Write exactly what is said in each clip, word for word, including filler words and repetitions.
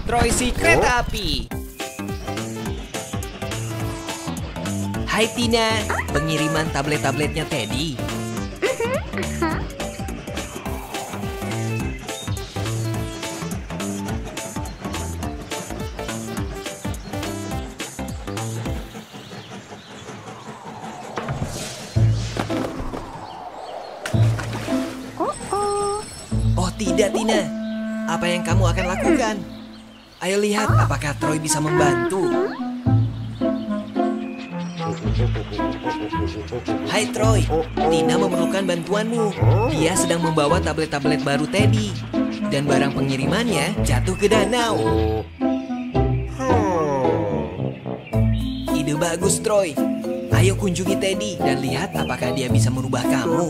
Troy si kereta api. Hai Tina, pengiriman tablet-tabletnya Teddy. Oh tidak Tina, apa yang kamu akan lakukan? Ayo lihat apakah Troy bisa membantu. Hai Troy, Tina memerlukan bantuanmu. Dia sedang membawa tablet-tablet baru Teddy. Dan barang pengirimannya jatuh ke danau. Ide bagus Troy. Ayo kunjungi Teddy dan lihat apakah dia bisa merubah kamu.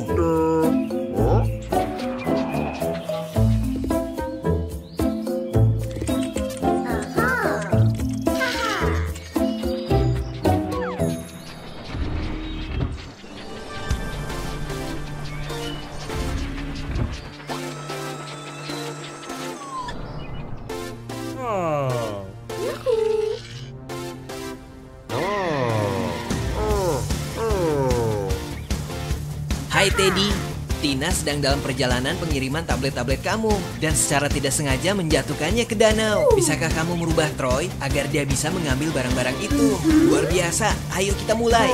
Hai Teddy, Tina sedang dalam perjalanan pengiriman tablet-tablet kamu dan secara tidak sengaja menjatuhkannya ke danau. Bisakah kamu merubah Troy agar dia bisa mengambil barang-barang itu? Luar biasa, ayo kita mulai.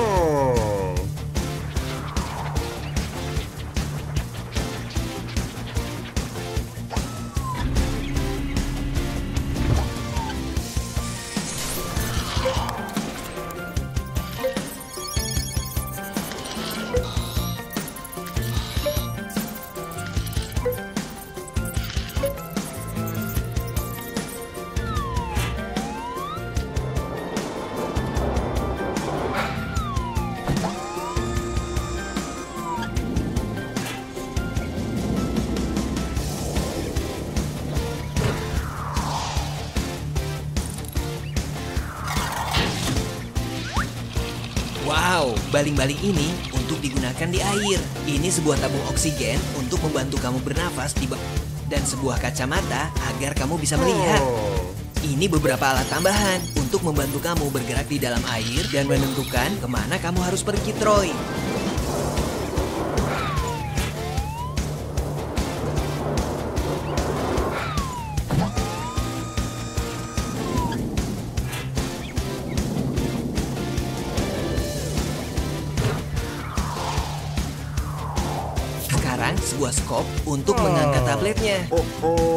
Wow, baling-baling ini untuk digunakan di air. Ini sebuah tabung oksigen untuk membantu kamu bernafas di bawah dan sebuah kacamata agar kamu bisa melihat. Ini beberapa alat tambahan untuk membantu kamu bergerak di dalam air dan menentukan kemana kamu harus pergi, Troy. Sekarang sebuah skop untuk mengangkat tabletnya. Oh, oh.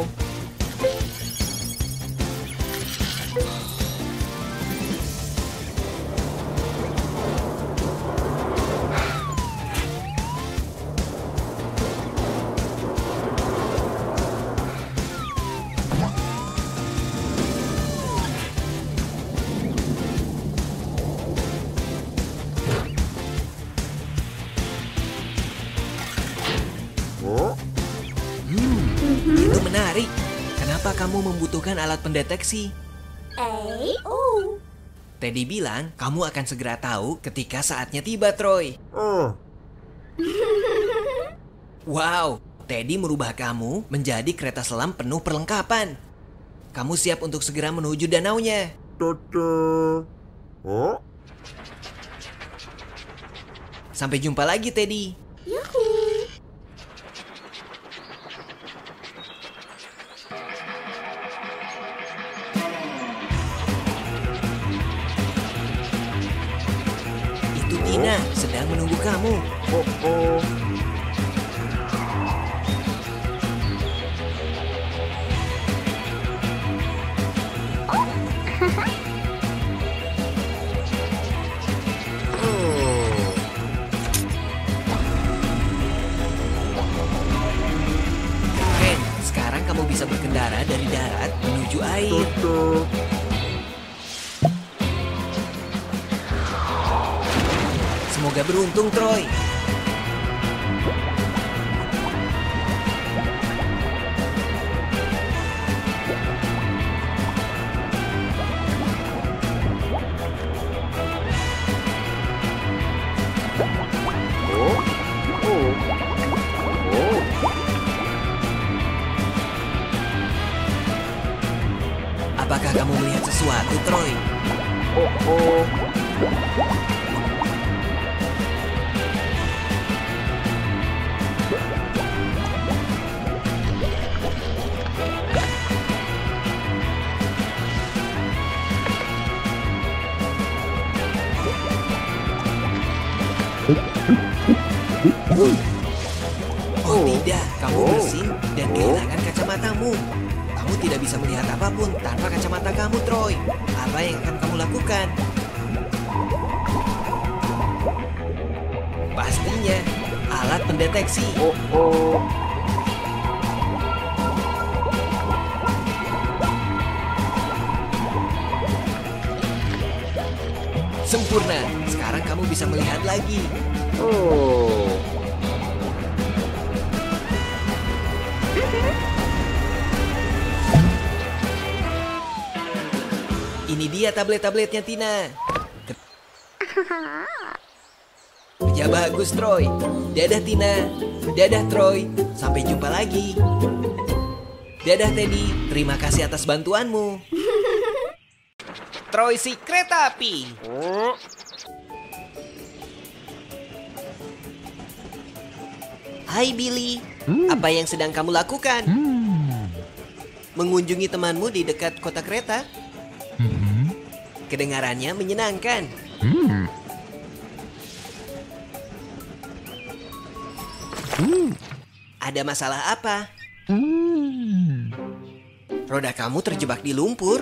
Hmm, itu menarik. Kenapa kamu membutuhkan alat pendeteksi? Eh, oh. Teddy bilang kamu akan segera tahu ketika saatnya tiba, Troy. Oh. Wow, Teddy merubah kamu menjadi kereta selam penuh perlengkapan. Kamu siap untuk segera menuju danaunya. Tada. Oh. Sampai jumpa lagi, Teddy. Yuhu. Itu Tina sedang menunggu kamu. Oh, oh. Keren, sekarang kamu bisa berkendara dari darat menuju air. Tada. Semoga beruntung, Troy. Oh. Oh. Oh. Apakah kamu melihat sesuatu, Troy? Oh, oh. Oh tidak, kamu bersin dan kehilangan kacamatamu. Kamu tidak bisa melihat apapun tanpa kacamata kamu, Troy. Apa yang akan kamu lakukan? Pastinya, alat pendeteksi. Oh, oh. Sempurna, sekarang kamu bisa melihat lagi. Oh. Ini dia tablet-tabletnya Tina. Ya bagus, Troy. Dadah Tina. Dadah Troy. Sampai jumpa lagi. Dadah Teddy. Terima kasih atas bantuanmu. Troy si kereta api. Oh. Hai Billy. Apa yang sedang kamu lakukan? Mengunjungi temanmu di dekat kota kereta? Kedengarannya menyenangkan. Ada masalah apa? Roda kamu terjebak di lumpur?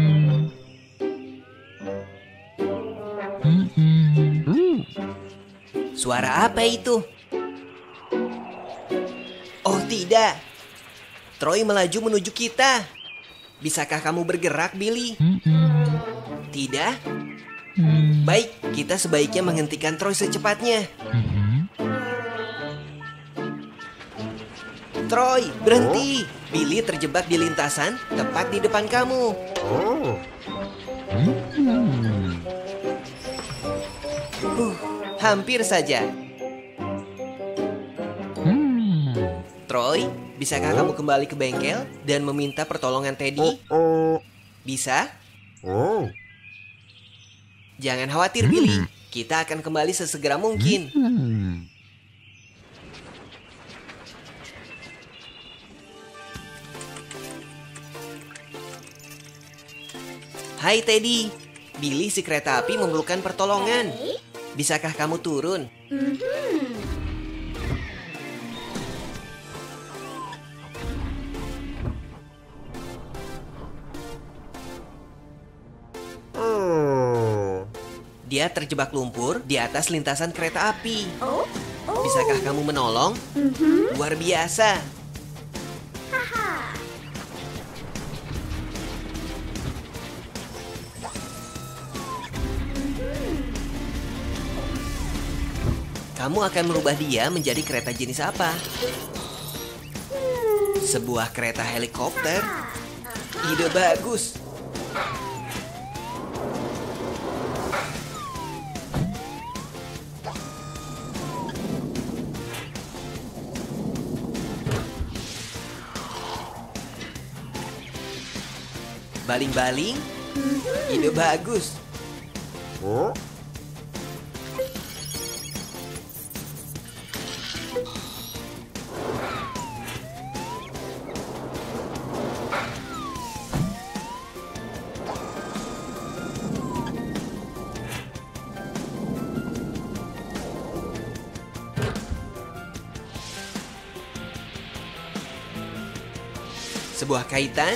Suara apa itu? Oh tidak. Troy melaju menuju kita. Bisakah kamu bergerak, Billy? Tidak? Baik, kita sebaiknya menghentikan Troy secepatnya. Troy, berhenti. Billy terjebak di lintasan tepat di depan kamu. Oh. Huh, hampir saja. Troy, bisakah kamu kembali ke bengkel dan meminta pertolongan Teddy? Oh. Bisa? Oh. Jangan khawatir, Billy. Kita akan kembali sesegera mungkin. Hai Teddy, Billy si kereta api memerlukan pertolongan. Bisakah kamu turun? Oh. Dia terjebak lumpur di atas lintasan kereta api. Oh, oh. Bisakah kamu menolong? Mhm. Luar biasa. Haha. Kamu akan merubah dia menjadi kereta jenis apa? Sebuah kereta helikopter? Ide bagus. Baling-baling? Ide bagus. Oh. Sebuah kaitan?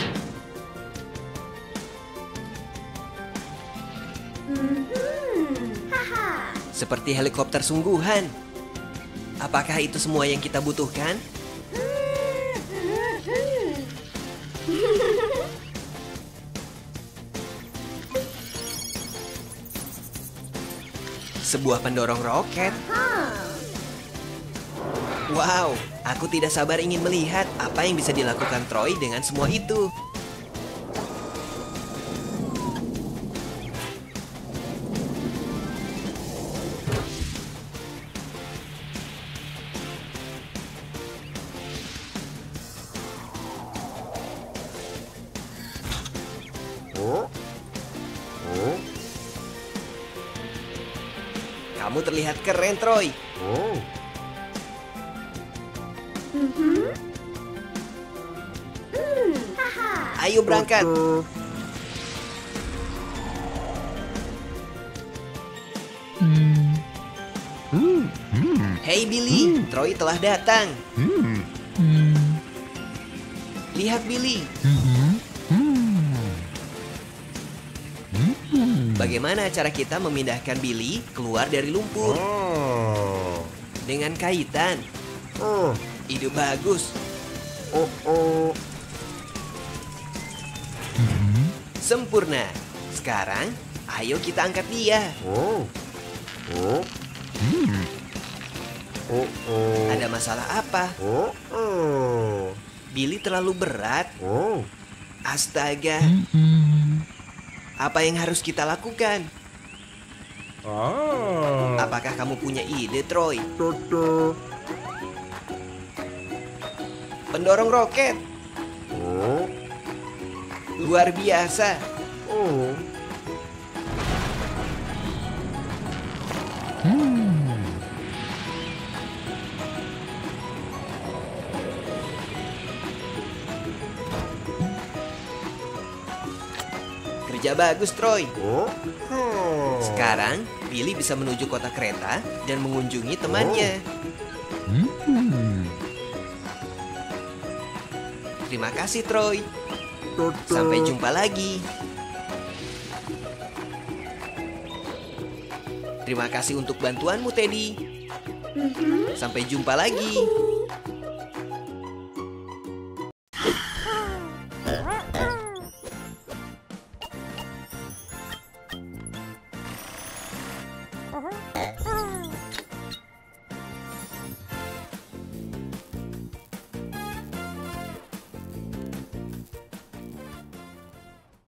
Haha. Seperti helikopter sungguhan. Apakah itu semua yang kita butuhkan? Sebuah pendorong roket. Wow, aku tidak sabar ingin melihat apa yang bisa dilakukan Troy dengan semua itu. Oh. Oh. Kamu terlihat keren, Troy. Oh. Mhm. Hmm. Haha. Ayo berangkat. Oh. Hey Billy, Troy telah datang. Lihat Billy. Bagaimana cara kita memindahkan Billy keluar dari lumpur? Oh. Dengan kaitan. Oh. Ide bagus. Oh. Oh. Sempurna. Sekarang, ayo kita angkat dia. Oh. Oh. Oh. Oh. Ada masalah apa? Oh. Oh. Billy terlalu berat. Oh. Astaga. Apa yang harus kita lakukan? Ah. Apakah kamu punya ide, Troy? Toto. Pendorong roket. Oh. Luar biasa. Oh. Kerja bagus, Troy. Oh. Oh. Sekarang, Billy bisa menuju kota kereta dan mengunjungi temannya. Terima kasih, Troy. Toto. Sampai jumpa lagi. Terima kasih untuk bantuanmu, Teddy. Mhm. Sampai jumpa lagi.